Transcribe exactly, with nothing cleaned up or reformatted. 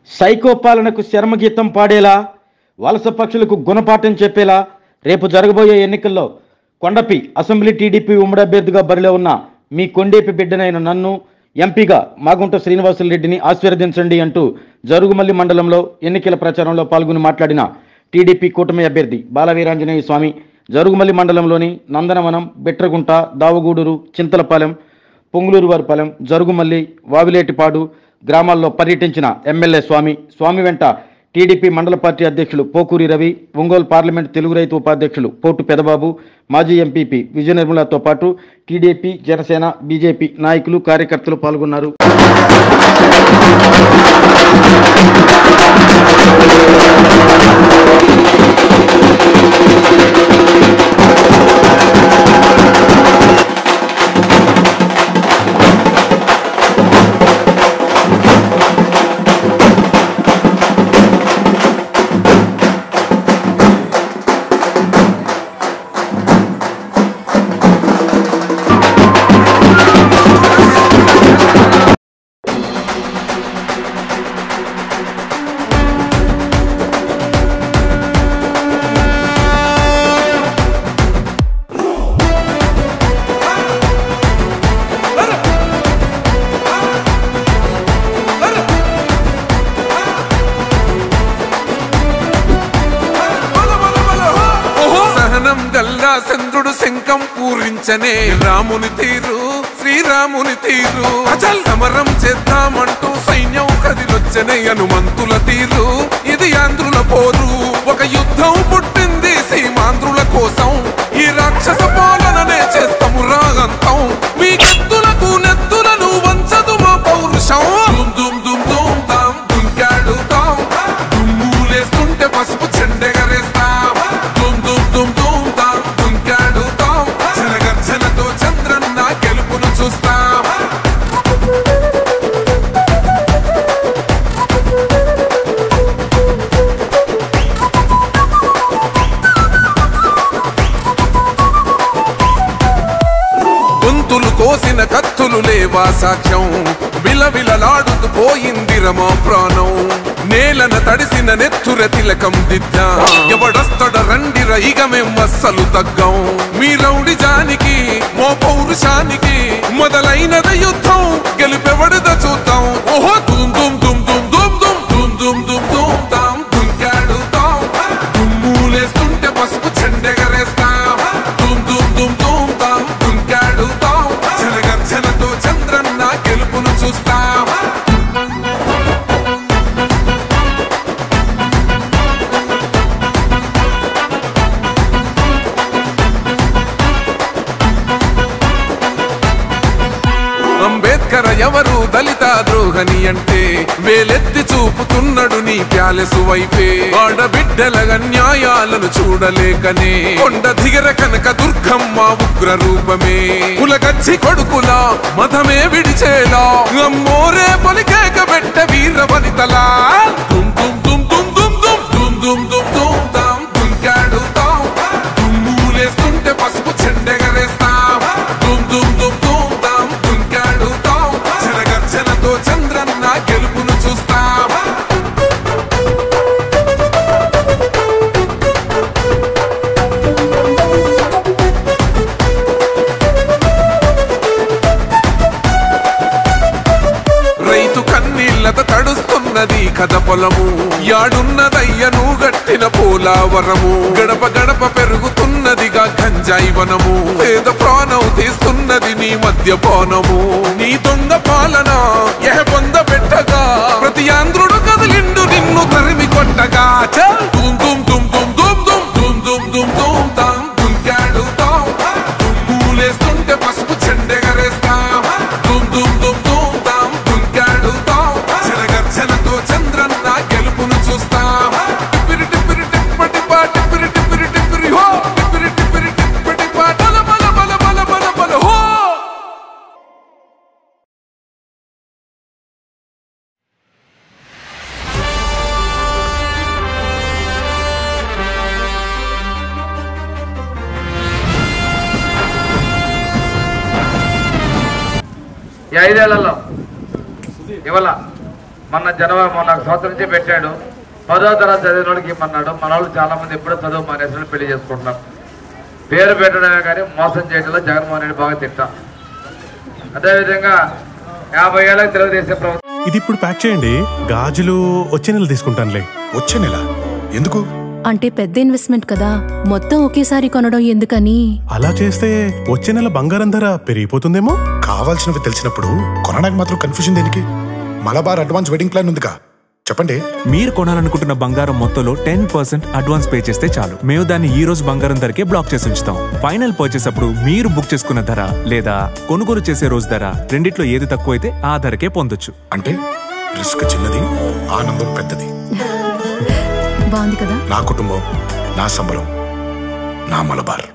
Psycho పాలనకు శర్మగీతం పాడేలా, వలస పక్షులకు గుణపాఠం చెప్పేలా రేపు జరగబోయే ఎన్నికల్లో కొండపి అసెంబ్లీ టీడీపీ ఉమ్మడి అభ్యర్థిగా బరిలో ఉన్న మీ కొండేపి బిడ్డనైన నన్ను ఎంపీగా మాగుంట శ్రీనివాసులరెడ్డిని ఆశీర్వదించండి అంటూ జరుగుమల్లి మండలంలో ఎన్నికల ప్రచారంలో పాల్గొని మాట్లాడిన టీడీపీ కూటమి అభ్యర్థి బాలవీరాంజనేయ స్వామి జరుగుమల్లి మండలంలోని నందనవనం, బిట్రగుంట, దావగూడూరు, చింతలపాలెం, పొంగులూరువారిపాలెం, జరుగుమల్లి, వావిలేటిపాడు గ్రామాల్లో పర్యటించిన ఎమ్మెల్యే స్వామి స్వామి వెంట టీడీపీ మండల పార్టీ అధ్యక్షులు పోకూరి రవి, ఒంగోలు పార్లమెంట్ తెలుగు రైతు ఉపాధ్యక్షులు పోటు పెదబాబు, మాజీ ఎంపీపీ విజయ నిర్మలతో పాటు టీడీపీ, జనసేన, బీజేపీ నాయకులు, కార్యకర్తలు పాల్గొన్నారు. చంద్రుడు శంఖం పూరించనే రాముని తీరు, శ్రీరాముని తీరు. అచల్ సమరం చేద్దామంటూ సైన్యం కదిలొచ్చనే హనుమంతుల తీరు. ఇది ఆంధ్రుల పోరు, ఒక యుద్ధం పుట్టింది సీమాంధ్రుల కోసం. ఈ రాక్షస పాలననే చేస్తాము రాగంతం. మీ కత్తులకు నెత్తులను వంచదు మా పౌరుషం. దుమ్ దుమ్ దుమ్ తాం దుంకాడుతాం, దుమ్ములేస్తుంటే పసుపు చెండెగరేస్తాం. దుమ్ దుమ్ దుమ్ దుమ్ తాం దుంకాడుతాం, జనగర్జనతో చంద్రన్న గెలుపును చూస్తాం. గొంతులు కోసిన కత్తులు లేవా సాక్ష్యం, విలవిలలాడుతూ పోయింది రమా ప్రాణం. నేలన తడిసిన నెత్తుర తిలకం దిద్దా, ఎవడొస్తడ రండిర ఇక మేం అస్సలు తగ్గం. మీ రౌడి జానికి మో పౌరుషానికి మొదలైనద యుద్ధం, గెలుపెవడద చూద్దాం. ఓహో దుమ్ దుమ్ దుమ్ దుమ్ దుమ్ దుమ్ దుమ్ దుమ్ దుమ్ దుమ్ తాం దుంకాడుతాం, దుమ్ములేస్తుంటే పసుపు చెండెగరేస్తాం. దుమ్ దుమ్ దుమ్ దుమ్ తాం దుంకాడుతాం, జనగర్జనతో చంద్రన్న గెలుపును చూస్తాం. అంబేద్కర్ ఎవరు దళిత ద్రోహని అంటే వేలెత్తి చూపుతున్నాడు నీ ప్యాలెసు వైపే. ఆడబిడ్డల అన్యాయాలను చూడలేకనే కొండ దిగర కనక దుర్గమ్మ ఉగ్ర రూపమే. కులగచ్చి కొడుకులా మతమే విడిచేలా అమ్మోరే పలికేక పెట్ట వీర వనితలా. దుమ్ దుమ్ దుమ్ దుమ్ దుమ్ దుమ్ దుమ్ దుమ్ దుమ్ దుమ్ తాం దుంకాడుతాం, దుమ్ములేస్తుంటే పసుపు చెండెగరేస్తాం. దుమ్ దుమ్ దుమ్ దుమ్ తాం దుంకాడుతాం, జనగర్జనతో చంద్రన్న గెలుపును చూస్తాం. రైతు కన్నీళ్లత తడుస్తున్నది కథ పొలము, యాడున్నదయ్యను గట్టిన పోలావరము. గడప గడప పెరుగుతున్నదిగా గంజాయి వనము, పేద ప్రాణం తీస్తున్నది నీ మద్యపానము. నీ దొంగ పాలన ఎహ పొంద పెట్టగా ప్రతి ఆంధ్రుడు కదిలిండు నిన్ను తరిమి కొట్టగా. దుమ్ దుమ్ దుమ్ దుమ్ దుమ్ దుమ్ దుమ్ దుమ్ దుమ్ దుమ్ తాం దుంకాడుతాం, దుమ్ములేస్తుంటే పసుపు చెండెగరేస్తాం. దుమ్ దుమ్ దుమ్ దుమ్ తాం దుంకాడుతాం, జనగర్జనతో చంద్రన్న గెలుపును చూస్తాం. టిప్పిరి టిప్పిరి టిప్పటి పా టిప్పిరి టిప్పిరి టిప్పిరి హో, టిప్పిరి టిప్పిరి టిప్పటి పా బల బల బల బల బల బల హో. ఈ ఐదేళ్లలో ఇవాళ మొన్న జనవరి మొన్న సంవత్సరం నుంచి పెట్టాడు. పదో తరగతి చదివిన వాళ్ళకి ఇమ్మన్నాడు. మన వాళ్ళు చాలా మంది ఎప్పుడో చదువు మానేసిన పెళ్లి చేసుకుంటున్నారు. పేరు పెట్టడమే కానీ మోసం చేయడంలో జగన్మోహన్ రెడ్డి బాగా తింటాం. అదేవిధంగా యాభై ఏళ్ళకి తెలుగుదేశం ప్రభుత్వం. ఇది ఇప్పుడు ప్యాక్ చేయండి, గాజులు వచ్చే నెల తీసుకుంటానులే. వచ్చే నెల ఎందుకు? అంటే పెద్ద ఇన్వెస్ట్మెంట్ కదా, మొత్తం ఒకేసారి కొనడం ఎందుకని. అలా చేస్తే వచ్చే నెల బంగారం ధర పెరిగిపోతుందేమో. కావాల్సినవి తెలిసినప్పుడు కొనడానికి మాత్రం కన్ఫ్యూజన్ దేనికి? మలబార్ అడ్వాన్స్ వెడ్డింగ్ ప్లాన్ ఉందిగా, చెప్పండి. మీరు కొనాలనుకుంటున్న బంగారం మొత్తంలో టెన్ పర్సెంట్ అడ్వాన్స్ పే చేస్తే చాలు. మేము దాన్ని ఈ రోజు బంగారం ధరకే బ్లాక్ చేసి ఉంచుతాం. ఫైనల్ పర్చేస్ అప్పుడు మీరు బుక్ చేసుకున్న ధర లేదా కొనుగోలు చేసే రోజు ధర రెండిట్లో ఏది తక్కువైతే ఆ ధరకే పొందొచ్చు. అంటే రిస్క్ చిన్నది, ఆనందం పెద్దది. బాగుంది కదా. నా కుటుంబం, నా సంబరం, నా మలబార్.